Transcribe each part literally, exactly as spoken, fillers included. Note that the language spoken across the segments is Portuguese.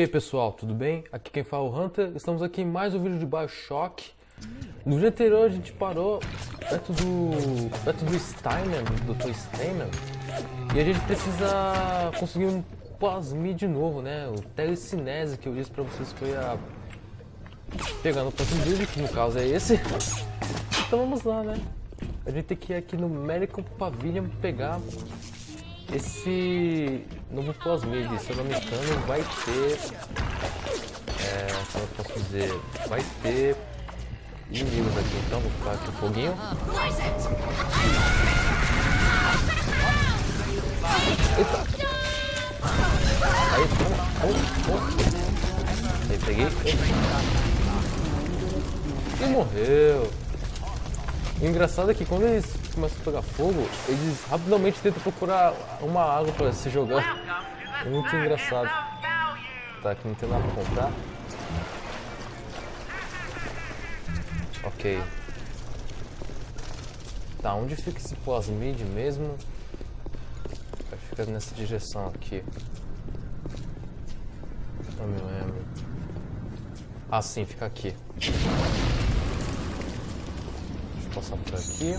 aí pessoal, tudo bem? Aqui quem fala é o Hunter, estamos aqui em mais um vídeo de BioShock. No vídeo anterior a gente parou perto do, perto do Steinman, do doutor Steinman, e a gente precisa conseguir um plasmid de novo, né? O telecinese que eu disse pra vocês que eu ia pegar no próximo vídeo, que no caso é esse. Então vamos lá, né? A gente tem que ir aqui no Medical Pavilion pegar esse novo plasmid. Se eu não me engano, vai ter... É, como eu posso dizer? Vai ter inimigos aqui, então vou ficar aqui o foguinho. Eita! Aí, toma! Oh, oh. Aí, peguei. E morreu! O engraçado é que quando eles começam a pegar fogo, eles rapidamente tentam procurar uma água para se jogar. É muito engraçado. Tá, aqui não tem nada pra comprar. Ok. Tá, onde fica esse plasmid mesmo? Fica nessa direção aqui. Não me lembro. Ah, sim, fica aqui. Passar por aqui.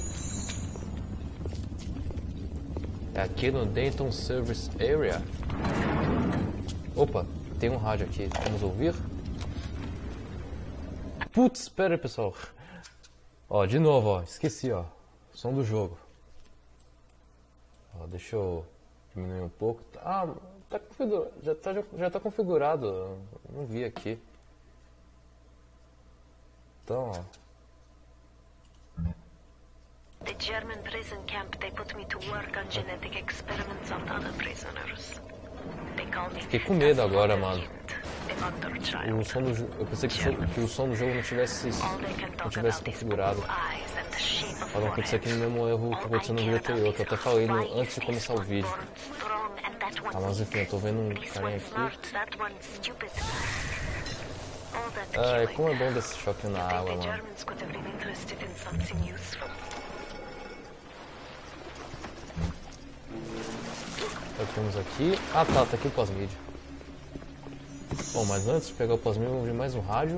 É aqui no Denton Service Area. Opa, tem um rádio aqui. Vamos ouvir? Putz, espera aí, pessoal. Ó, de novo, ó. Esqueci, ó. Som do jogo. Ó, deixa eu diminuir um pouco. Ah, tá configurado. Já tá, já, já tá configurado. Eu não vi aqui. Então, ó. The German prison camp, they put me to work on genetic experiments on other prisoners. They call me Fiquei com medo agora, mano. the O som do jo... Eu pensei que, so... que o som do jogo não tivesse, não tivesse configurado. Para não acontecer aquele mesmo erro que aconteceu no vídeo anterior, que eu até falei no... antes de começar o vídeo. Ah, mas enfim, eu tô vendo um carinha aqui. Ai, como é bom desse choque na água, mano. O que temos aqui? Ah tá, tá aqui o plasmid. Bom, mas antes de pegar o plasmid, vamos ver mais um rádio.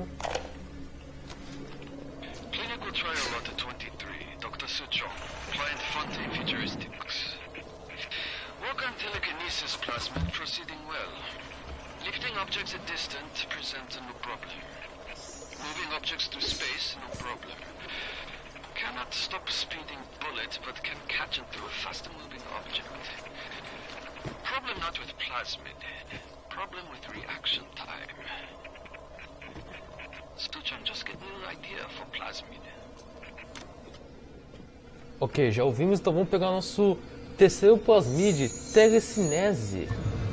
Clinical trial lot twenty-three, doutor Suchong, client Fonte Futuristics. Work on telekinesis plasmid proceeding well. Lifting objects at distance presents no problem. Moving objects to space, no problem. Cannot stop speeding bullet, but can catch into a faster moving object. Problem not with plasmid. Problem with reaction time. Suchong just get a little idea for plasmid. Ok, já ouvimos, então vamos pegar nosso terceiro plasmid, telecinese.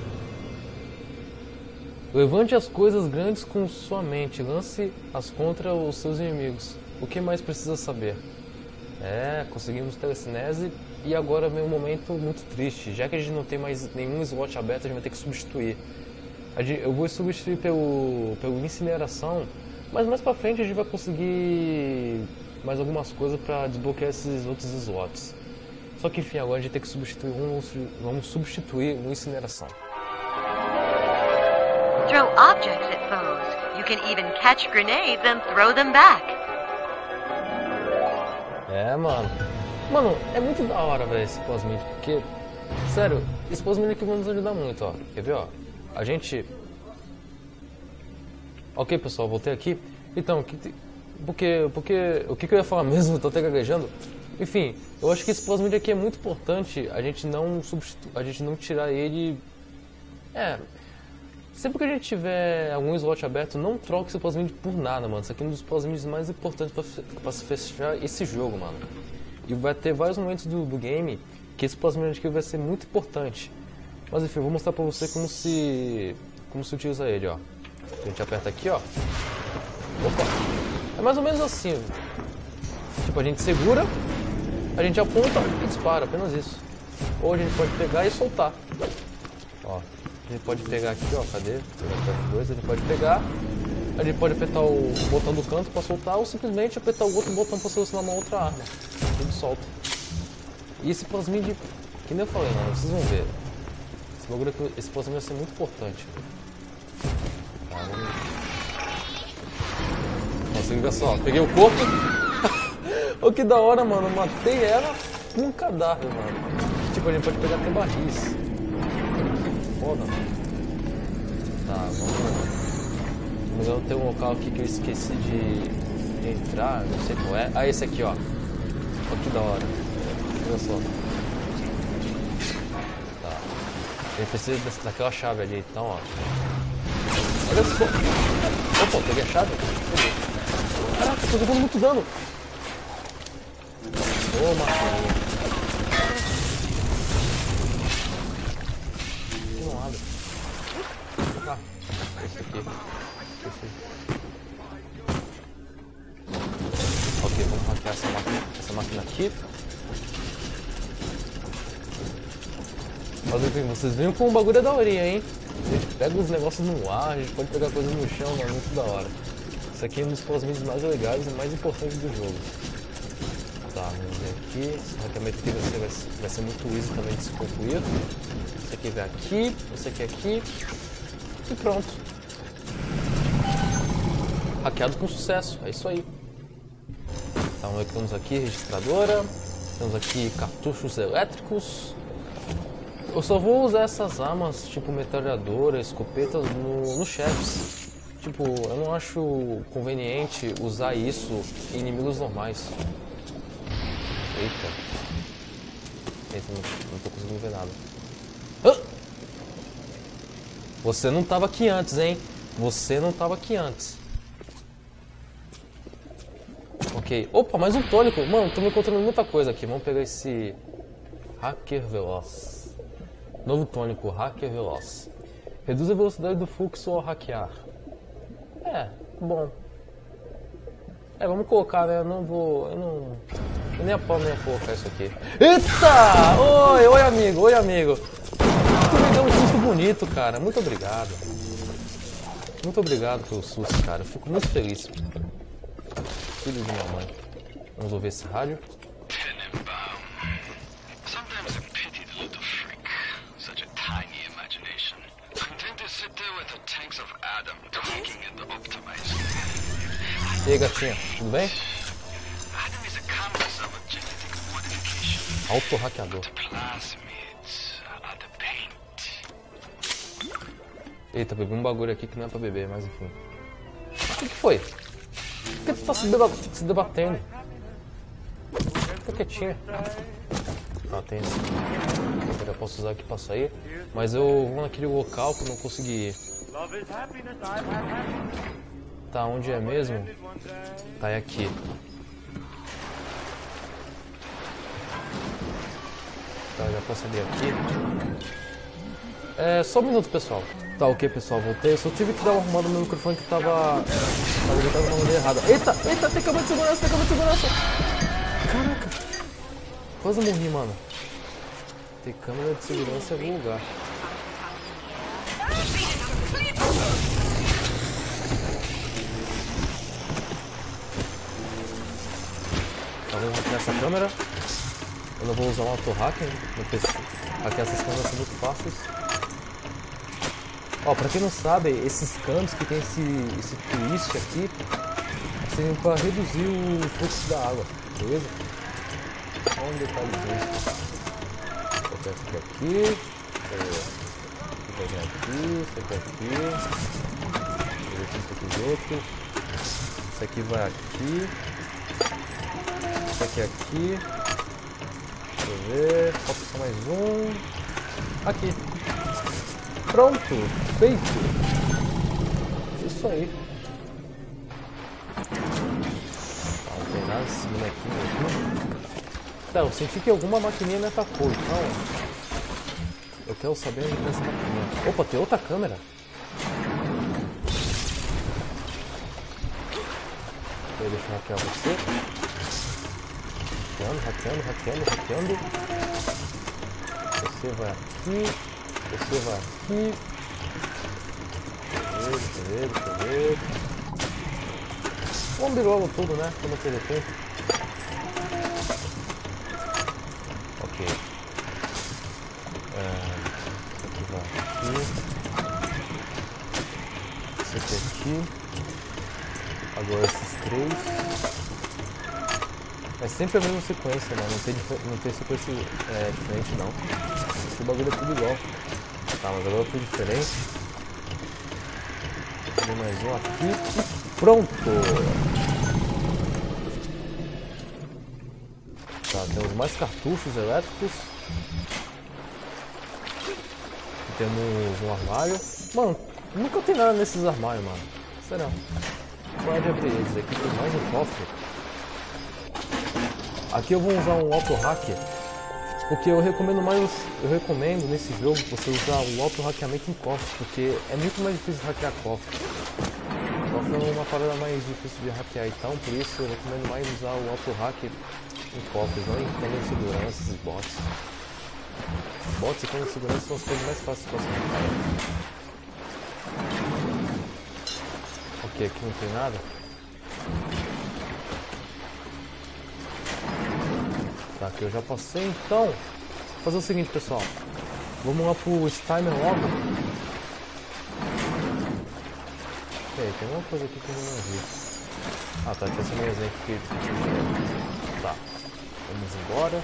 Levante as coisas grandes com sua mente, lance-as contra os seus inimigos. O que mais precisa saber? É, conseguimos telecinese e agora vem um momento muito triste. Já que a gente não tem mais nenhum slot aberto, a gente vai ter que substituir. Eu vou substituir pelo, pelo incineração, mas mais pra frente a gente vai conseguir mais algumas coisas para desbloquear esses outros slots. Só que enfim, agora a gente tem que substituir um, vamos substituir uma incineração. Throw objects at foes. You can even catch grenades and throw them back. É, mano. Mano, é muito da hora, velho, esse plasmid, porque, sério, esse plasmid aqui vai nos ajudar muito, ó. Quer ver, ó? A gente... Ok, pessoal, voltei aqui. Então, que... porque, porque... o que, que eu ia falar mesmo? Eu tô até gaguejando. Enfim, eu acho que esse plasmid aqui é muito importante a gente não substitu... a gente não tirar ele... É... Sempre que a gente tiver algum slot aberto, não troque esse plasmid por nada, mano. Isso aqui é um dos plasmids mais importantes pra, pra se fechar esse jogo, mano. E vai ter vários momentos do, do game que esse plasmid aqui vai ser muito importante. Mas enfim, eu vou mostrar pra você como se... como se utiliza ele, ó. A gente aperta aqui, ó. Opa! É mais ou menos assim. Tipo, a gente segura, a gente aponta e dispara, apenas isso. Ou a gente pode pegar e soltar. Ó. A gente pode pegar aqui, ó, cadê? F dois, a gente pode pegar, a gente pode apertar o botão do canto para soltar ou simplesmente apertar o outro botão para selecionar uma outra arma. Tudo solta. E esse plasmid, que nem eu falei, mano, vocês vão ver. Esse bagulho aqui, esse plasmid vai ser muito importante. Tá, vamos... Nossa, olha só, peguei o corpo. Oh, que da hora, mano. Matei ela com um cadáver, mano. Tipo, a gente pode pegar até barris. Que foda, mano. Tá, vamos... Eu tenho um local aqui que eu esqueci de... entrar, não sei qual é. Ah, esse aqui, ó. Olha que da hora. Olha só. Tá. Ele precisa daquela chave ali, então, ó. Olha só. Opa, peguei a chave. Caraca, tô levando muito dano. Ô, oh, matei. Aqui não abre. Ah, esse aqui. Esse aqui. Ok, vamos hackear essa máquina, essa máquina aqui. Olha bem, vocês viram como o bagulho é daorinha, hein? A gente pega os negócios no ar, a gente pode pegar coisas no chão, mano, muito da hora. Isso aqui é um dos pós-mídios mais legais e mais importantes do jogo. Tá, vamos ver aqui. Esse hackeamento aqui vai ser, vai, ser, vai ser muito easy também de se concluir. Esse aqui vai aqui, esse aqui aqui. E pronto. Hackeado com sucesso, é isso aí. Então temos aqui registradora, temos aqui cartuchos elétricos. Eu só vou usar essas armas, tipo metralhadora, escopetas, no, no chefes. Tipo, eu não acho conveniente usar isso em inimigos normais. Eita. Eita, não, não tô conseguindo ver nada. Ah! Você não tava aqui antes, hein? Você não tava aqui antes. Ok. Opa, mais um tônico. Mano, tô me encontrando muita coisa aqui. Vamos pegar esse... Hacker Veloz. Novo tônico, Hacker Veloz. Reduz a velocidade do fluxo ao hackear. É, bom. É, vamos colocar, né? Eu não vou... Eu não... Eu nem a pau nem ia colocar isso aqui. Eita! Oi, oi amigo, oi amigo. Tu me deu um susto bonito, cara. Muito obrigado. Muito obrigado pelo susto, cara. Eu fico muito feliz. Filho de minha mãe. Vamos ouvir esse rádio. Tenenbaum. Sometimes a pity the little freak. Such a tiny imagination. Content to sit there with the tanks of Adam talking and optimizing. E aí, gatinha, tudo bem? Adam is a canvas of a genetic modification. Auto-hackeador. The plasmids are the paint. Eita, bebi um bagulho aqui que não é pra beber, mas enfim. O que, que foi? Por que tu tá se, deba se debatendo? Fica quietinha. Ah, tem esse. Eu posso usar aqui pra sair. Mas eu vou naquele local que eu não consegui ir. Tá, onde é mesmo? Tá, é aqui. Tá, já posso abrir aqui. É, só um minuto, pessoal. Tá, ok, pessoal, voltei. Eu só tive que dar uma arrumada no meu microfone que tava... Tava ligado de uma maneira errada. Eita, eita, tem câmera de segurança, tem câmera de segurança. Caraca. Quase morri, mano. Tem câmera de segurança em algum lugar. Tá, vamos hackear essa câmera. Eu não vou usar um auto-hacker, porque hackear essas câmeras são muito fáceis. Ó, pra quem não sabe, esses canos que tem esse, esse twist aqui servem pra reduzir o fluxo da água, beleza? Só um detalhe disso. Vou pegar esse aqui aqui. Vou pegar aqui, esse aqui aqui. Vou ver esse aqui os outros. Esse aqui vai aqui. Esse aqui aqui. Deixa eu ver. Falta só mais um. Aqui. Pronto, feito. Isso aí. Tá, não tem nada esse bonequinho aqui. Tá, eu senti que alguma maquininha me atacou, então eu quero saber onde tem essa maquininha. Opa, tem outra câmera. Deixa eu hackear você. Hackeando, hackeando, hackeando, hackeando. Você vai aqui. Você vai aqui. Deixa eu ver, deixa eu ver, deixa eu ver. Vamos abrir logo tudo, né? Pra não perder tempo. Ok. É, esse aqui vai aqui. Esse aqui É sempre a mesma sequência, né? Não tem, não tem sequência é, diferente, não. Esse bagulho é tudo igual. Tá, mas agora foi diferente. Tem mais um aqui e pronto! Tá, temos mais cartuchos elétricos. Temos um armário. Mano, nunca tem nada nesses armários, mano. Será? Pode abrir eles aqui, tem mais um cofre. Aqui eu vou usar um auto-hacker, porque eu recomendo mais, eu recomendo nesse jogo você usar o auto-hackeamento em cofres, porque é muito mais difícil hackear cofre. Cofre é uma parada mais difícil de hackear, então por isso eu recomendo mais usar o auto-hacker em cofres, não em câmera de segurança e bots. Bots e câmera de segurança são as coisas mais fáceis de você hackear. Ok, aqui não tem nada. Tá, aqui eu já passei, então vou fazer o seguinte, pessoal, vamos lá pro Steimer logo. Peraí, tem uma coisa aqui que eu não vi. Ah tá, tinha essa mesinha aqui. Tá, vamos embora.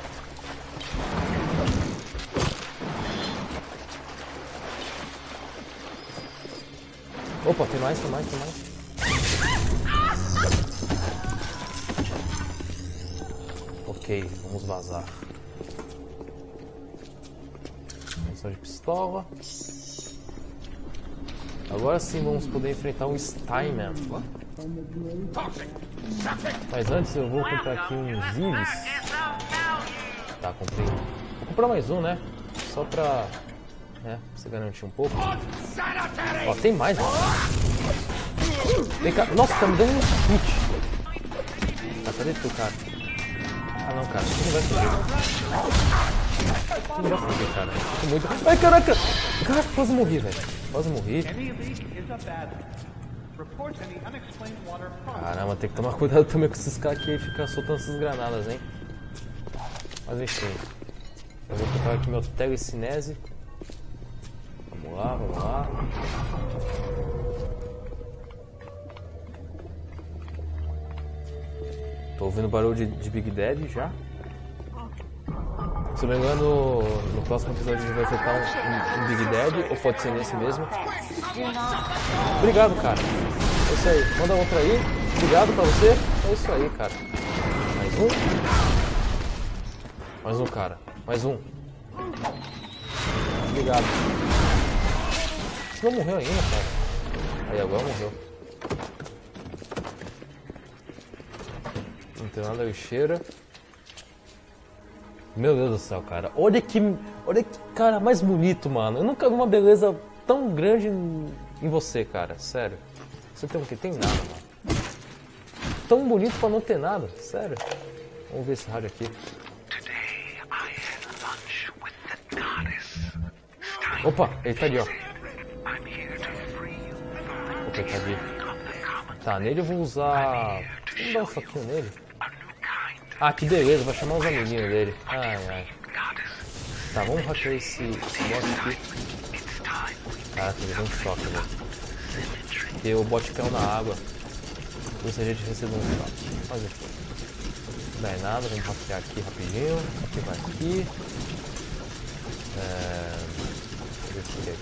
Opa, tem mais, tem mais, tem mais. Ok, vamos vazar. Munição de pistola. Agora sim vamos poder enfrentar um Steinman. Mas antes eu vou comprar aqui uns Ives. Tá, comprei. Vou comprar mais um, né? Só pra, né, você garantir um pouco. Ó, tem mais, mano. Vem cá. Nossa, tá me dando um chute. Tá, cadê tu, cara? Ah não, cara, você não vai fugir. Você não vai fugir, cara. Eu tô muito... Ai, caraca! Caraca, quase morri, velho. Quase morri. Caramba, tem que tomar cuidado também com esses caras aqui e ficar soltando essas granadas, hein? Mas enfim. Eu vou comprar aqui meu telecinese. Vamos lá, vamos lá. Tô ouvindo barulho de, de Big Daddy já. Se não me engano, no próximo episódio a gente vai enfrentar um, um, um Big Daddy, ou pode ser nesse mesmo. Obrigado, cara. É isso aí. Manda outra aí. Obrigado pra você. É isso aí, cara. Mais um. Mais um, cara. Mais um. Obrigado. Você não morreu ainda, cara. Aí, agora morreu. Não tem nada lixeira. Meu Deus do céu, cara. Olha que, olha que cara mais bonito, mano. Eu nunca vi uma beleza tão grande em, em você, cara. Sério. Você tem o que? Tem nada, mano. Tão bonito pra não ter nada. Sério. Vamos ver esse rádio aqui. Opa, ele tá ali, ó. Ok, tá ali. Tá, nele eu vou usar... Vamos dar um foquinho nele. Ah, que beleza, vai chamar os amiguinhos dele. Ai, ai. Tá, vamos hackear esse, esse bot aqui. Caraca, ele deu um choque, velho. Porque o bot caiu na água. Por isso a gente recebeu um choque. Mas enfim. Não dá em nada, vamos hackear aqui rapidinho. Aqui vai aqui. É... Esse aqui.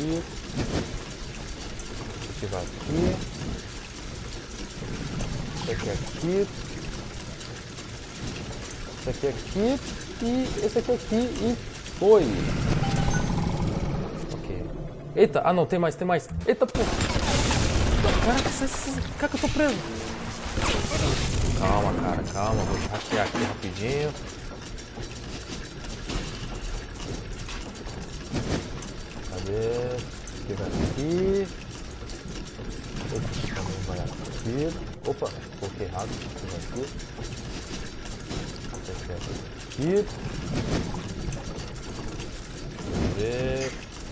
Esse aqui vai aqui. Esse aqui aqui. Esse aqui aqui e esse aqui aqui e foi. Ok. Eita, ah não, tem mais, tem mais. Eita, pô. Caraca, caraca, eu tô preso. Calma, cara, calma. Vou hackear aqui rapidinho. Cadê? Aqui vai aqui. Opa, também vai aqui. Opa, coloquei errado. Aqui vai aqui. Aqui. Vamos ver.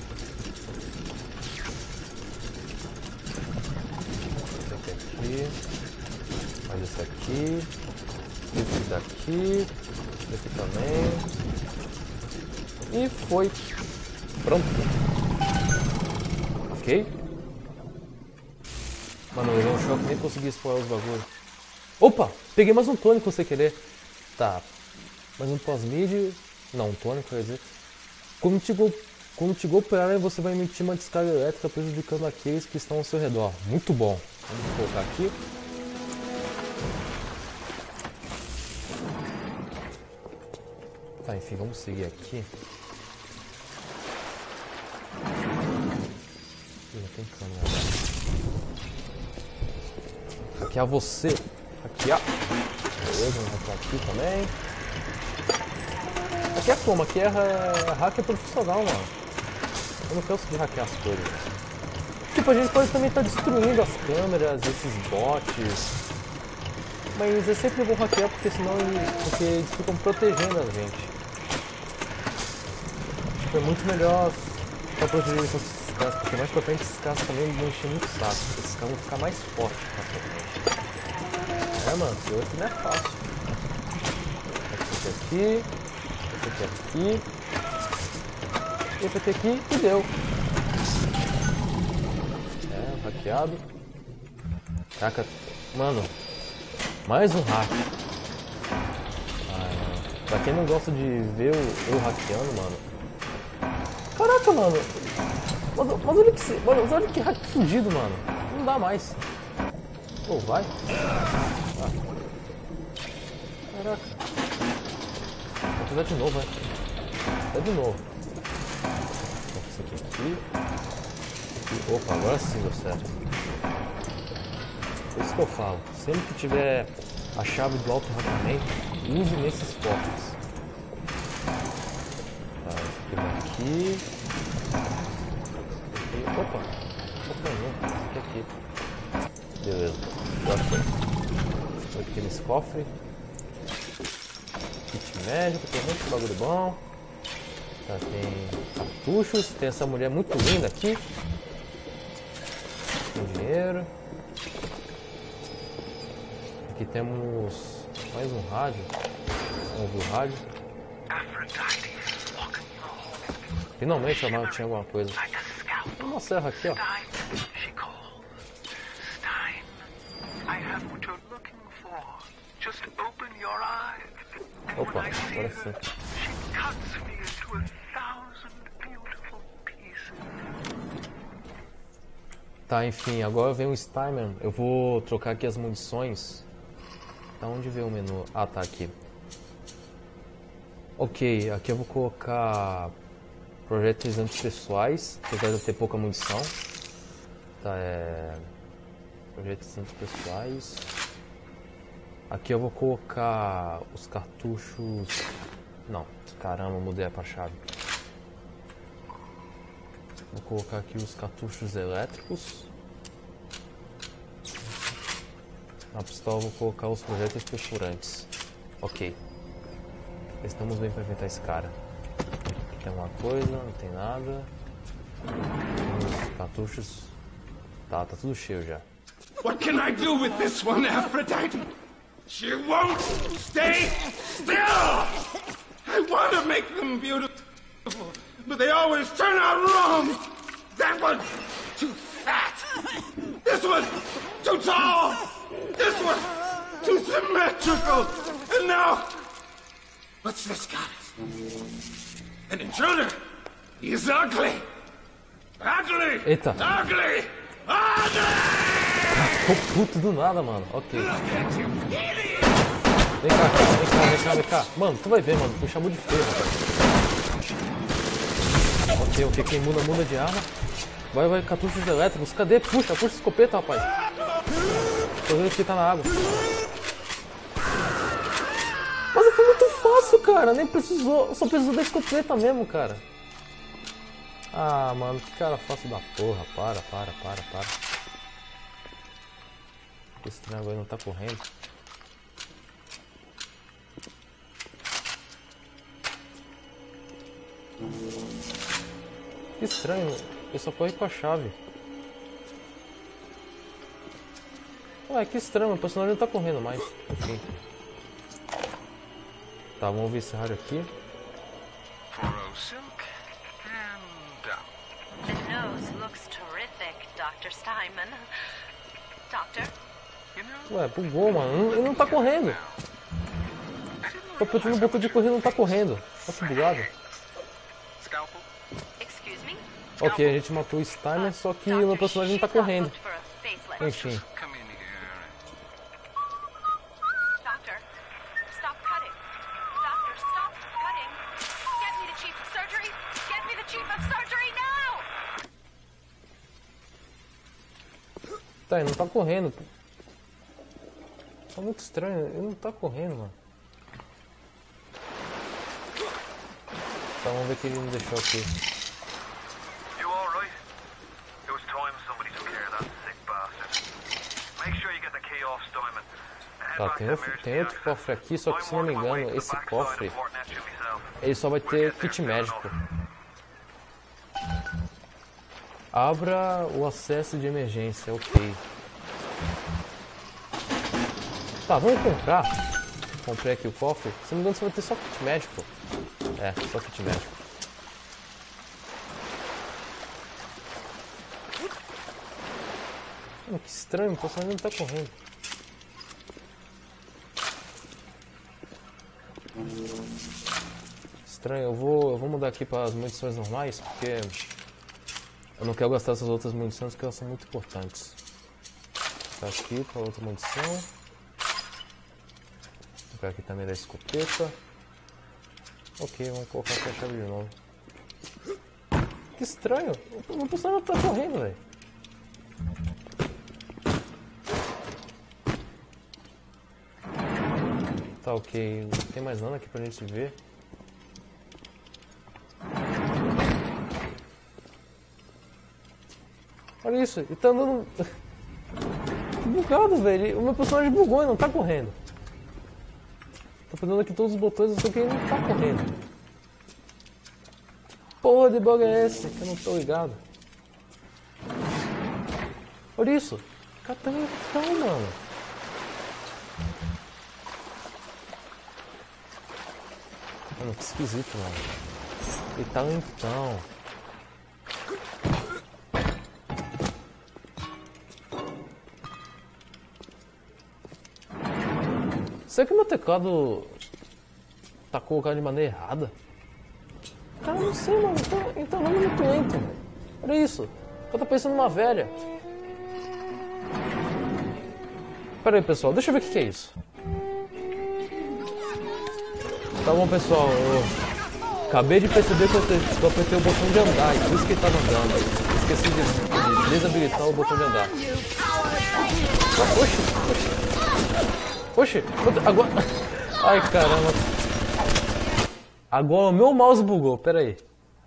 Esse aqui aqui. Mais esse aqui. Esse daqui. Esse também. E foi. Pronto. Ok. Mano, eu levei um choque, nem consegui explorar os bagulhos. Opa! Peguei mais um tônico sem querer. Tá. Mais um pós-mid. Não, um tônico, quer dizer. Quando te, go... Quando te golpearem, você vai emitir uma descarga elétrica prejudicando aqueles que estão ao seu redor. Muito bom. Vamos colocar aqui. Tá, enfim, vamos seguir aqui. Ih, não tem câmera. Hackear você. Hackear. Beleza, vamos hackear aqui também. Aqui é como? Aqui é hacker profissional, mano. Eu não canso de hackear as coisas. Tipo, a gente pode também estar destruindo as câmeras, esses bots. Mas é sempre bom hackear porque senão porque eles ficam protegendo a gente. Tipo, é muito melhor ficar protegido com esses caras, porque mais pra frente esses caras também vão encher muito saco. Esses caras vão ficar mais fortes pra frente. É, mano, esse outro não é fácil. Esse aqui, esse aqui aqui, esse aqui aqui e deu. É, hackeado. Caraca, mano, mais um hack. Ai, mano. Pra quem não gosta de ver eu hackeando, mano. Caraca, mano. Mas, mas olha que mano, olha que hack fudido, mano. Não dá mais. Pô, oh, vai. Ah. Caraca. Vou precisar de novo, vai. Dá de novo. Esse aqui, aqui. Aqui. Opa, agora sim deu certo. É isso que eu falo. Sempre que tiver a chave do auto-hackeamento, use nesses postes. Tá, aqui. Aqui. Opa! Opa, não. Aqui, aqui. Beleza. Agora foi. Aqui nesse cofre. Kit médico, tem muito bagulho bom. Tá, tem cartuchos. Tem essa mulher muito linda aqui. Tem dinheiro. Aqui temos mais um rádio. Vamos ouvir o rádio. Finalmente a Marvel tinha alguma coisa. Tem uma serra aqui, ó. Opa, agora sim. Tá, enfim, agora vem o Steinman. Eu vou trocar aqui as munições. Da onde veio o menu? Ah, tá aqui. Ok, aqui eu vou colocar projéteis antipessoais, apesar de eu ter pouca munição. Tá, é... projéteis antipessoais. Aqui eu vou colocar os cartuchos... Não, caramba, mudei pra chave. Vou colocar aqui os cartuchos elétricos. Na pistola vou colocar os projéteis perfurantes. Ok. Estamos bem para enfrentar esse cara. Tem alguma coisa? Não tem nada. Os cartuchos... Tá, tá tudo cheio já. What can I do with this one, Aphrodite? She won't stay still! I want to make them beautiful, but they always turn out wrong! That one's too fat! This one's too tall! This one's too symmetrical! And now... What's this goddess? An intruder! He's ugly! Ugly! Eita! Ugly! Ugly! Ficou puto do nada, mano. Ok. Vem cá, cara. Vem cá, vem cá, vem cá. Mano, tu vai ver, mano. Tu chamou de feio, cara. Ok, ok. Quem muda, muda de arma. Vai, vai, cartuchos elétricos. Cadê? Puxa, puxa a escopeta, rapaz. Tô vendo que tá na água. Mas foi muito fácil, cara. Nem precisou. Só precisou da escopeta mesmo, cara. Ah, mano. Que cara fácil da porra. Para, para, para, para. Esse trem agora não tá correndo. Que estranho. Ele só corre com a chave. Ué, que estranho. O personagem não tá correndo mais. Enfim. Tá, vamos ouvir esse rádio aqui. The nose looks terrific, doutor Steinman. Doctor? Ué, bugou, mano. Ele não tá correndo. Tô apertando o botão de correr e não tá correndo. Olha que bugado. Ok, a gente matou o Steiner, só que o meu personagem não tá correndo. Enfim. Tá, ele não tá correndo. Tá muito estranho, ele não tá correndo, mano. Tá, vamos ver o que ele me deixou aqui. Tá, tem outro, tem outro cofre aqui, só que se não me engano, esse cofre, ele só vai ter kit médico. Abra o acesso de emergência, ok. Tá, vamos comprar. Comprei aqui o cofre. Se não me engano, você vai ter só kit médico. É, só kit médico. Hum, que estranho, o personagem não tá correndo. Estranho, eu vou, eu vou mudar aqui para as munições normais, porque eu não quero gastar essas outras munições porque elas são muito importantes. Tá aqui para outra munição. Vou pegar aqui também da escopeta. Ok, vamos colocar aqui a chave de novo. Que estranho, o meu personagem não tá correndo, velho. Tá, ok, não tem mais nada aqui pra gente ver. Olha isso, ele tá andando... Que bugado, velho. O meu personagem bugou e não tá correndo. Tô apertando aqui todos os botões, só que ele não tá correndo. Porra de bug é esse? Que eu não tô ligado. Olha isso. Cara, tá lentão, mano. Mano, que esquisito, mano. Ele tá lentão. Será que o meu teclado tá colocado de maneira errada? Cara, não sei, mano. Então, então não é muito lento, mano. Olha isso. Eu tô pensando numa velha. Pera aí, pessoal. Deixa eu ver o que, que é isso. Tá bom, pessoal. Eu acabei de perceber que eu, te, que eu apertei o botão de andar. E por isso que ele tava andando. Eu esqueci de, de desabilitar o botão de andar. Oxe, oxe. Oxe, agora... Ai, caramba. Agora o meu mouse bugou, pera aí.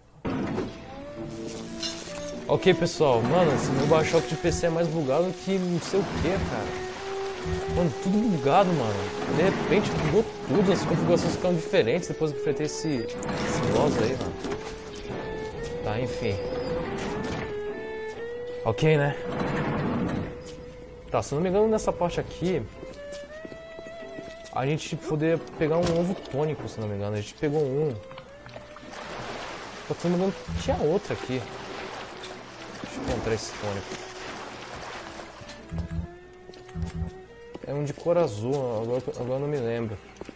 Ok, pessoal. Mano, esse meu Bioshock de P C é mais bugado que não sei o que, cara. Mano, tudo bugado, mano. De repente bugou tudo, as configurações ficaram diferentes depois que eu enfrentei esse, esse boss aí, mano. Tá, enfim. Ok, né? Tá, se não me engano, nessa parte aqui... A gente poder pegar um ovo tônico, se não me engano. A gente pegou um. Se não me engano, tinha outro aqui. Deixa eu encontrar esse tônico. É um de cor azul, agora, agora não me lembro.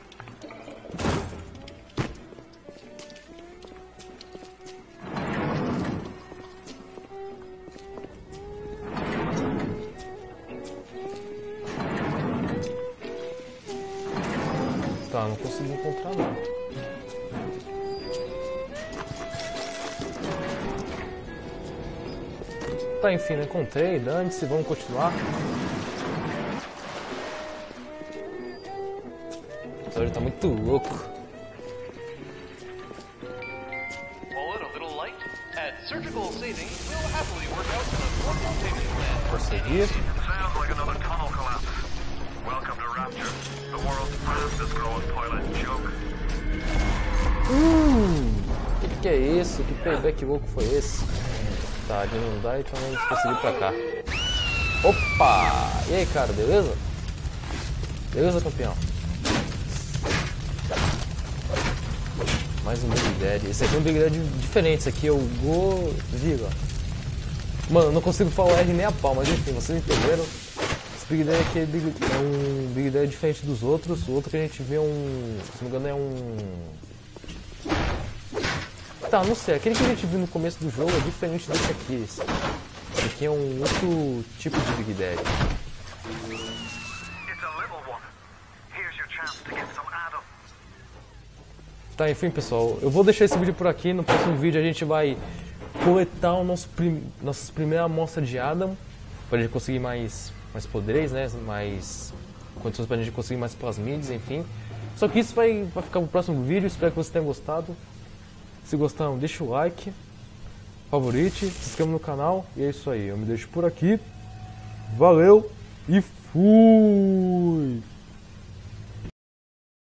Tá, não consegui encontrar não. Tá, enfim, não encontrei. Dane-se, vamos continuar. O episódio tá muito louco. Prosseguir. Hum, que que é isso? Que payback louco foi esse? Tá, de não dar, então vamos conseguir pra cá. Opa! E aí, cara, beleza? Beleza, campeão? Mais um Big Daddy. Esse aqui é um Big Daddy diferente, esse aqui é o Godzilla. Mano, eu não consigo falar R nem a pau, mas enfim, vocês entenderam. Esse Big Daddy aqui é, big, é um Big Daddy diferente dos outros. O outro que a gente vê é um... se não me engano é um... Tá, não sei. Aquele que a gente viu no começo do jogo é diferente desse aqui. Esse aqui é um outro tipo de Big Daddy. Tá, enfim, pessoal. Eu vou deixar esse vídeo por aqui. No próximo vídeo a gente vai coletar o nosso prim... nossas primeiras amostras de Adam. Pra gente conseguir mais... mais poderes, né? Mais condições pra gente conseguir mais plasmides, enfim. Só que isso vai, vai ficar pro próximo vídeo. Espero que vocês tenham gostado. Se gostaram, deixa o like, favorite, se inscreva no canal. E é isso aí. Eu me deixo por aqui. Valeu e fui!